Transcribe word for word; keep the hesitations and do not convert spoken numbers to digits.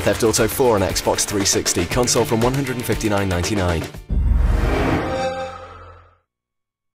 Grand Theft Auto four on Xbox three sixty, console from one hundred fifty-nine ninety-nine.